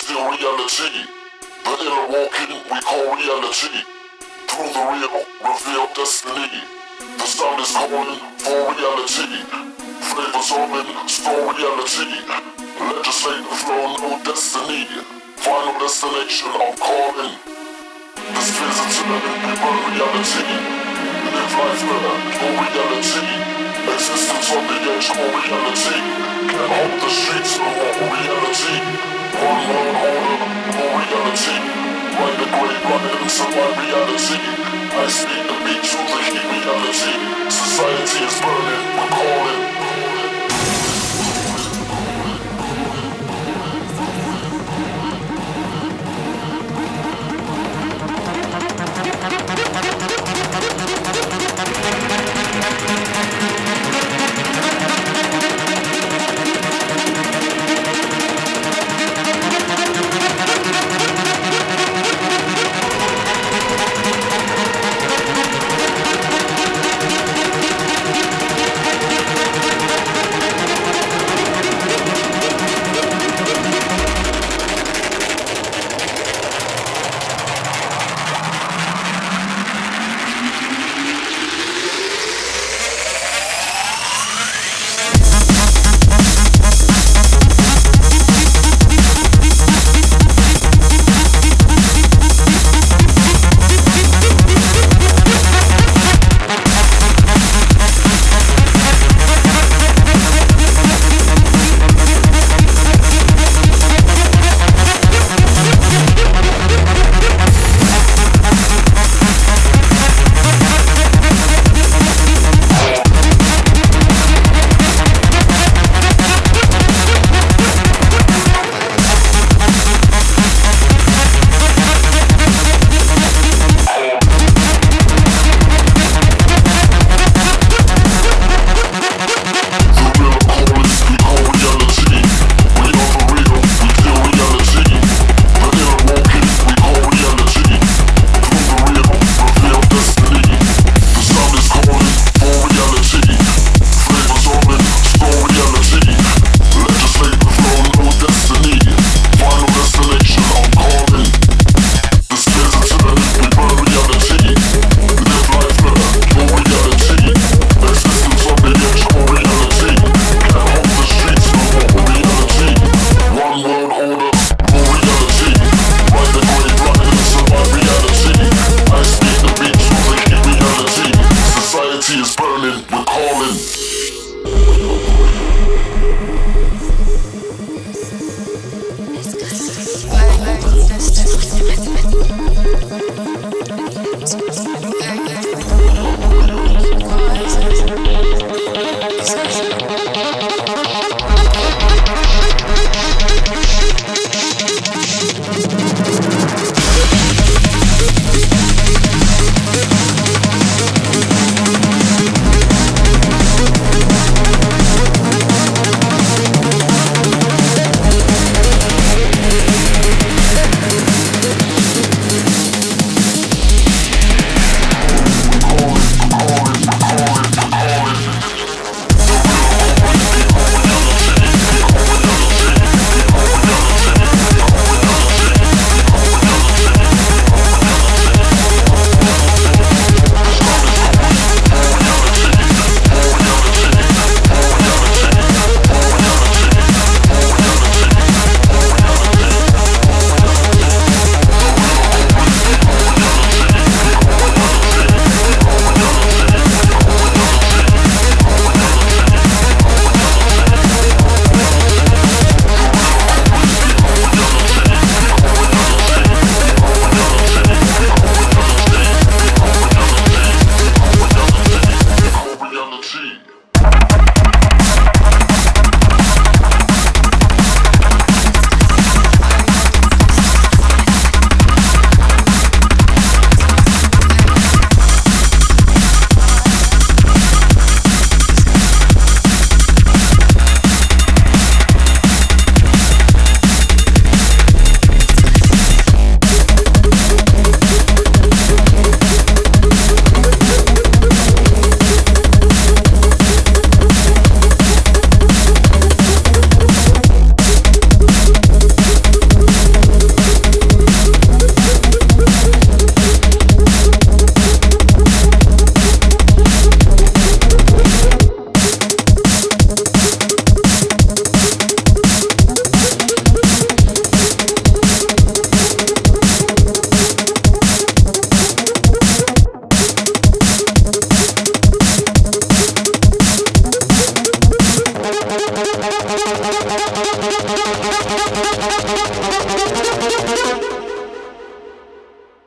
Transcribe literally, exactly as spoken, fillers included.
still reality. The inner walking we call reality. Through the real, revealed destiny. The sound is calling for reality. Flavors orbit, store reality. Legislate the flow, no destiny. Final destination of calling. This physical, we burn reality. Live life better, go reality. Existence on the edge, go reality. Can't hold the streets, no more reality. One world order, go reality. Ride the great ride and survive reality. I speak the beat, truth, the heat reality. Society is burning, we're calling. Is burning, we're calling. Let's go.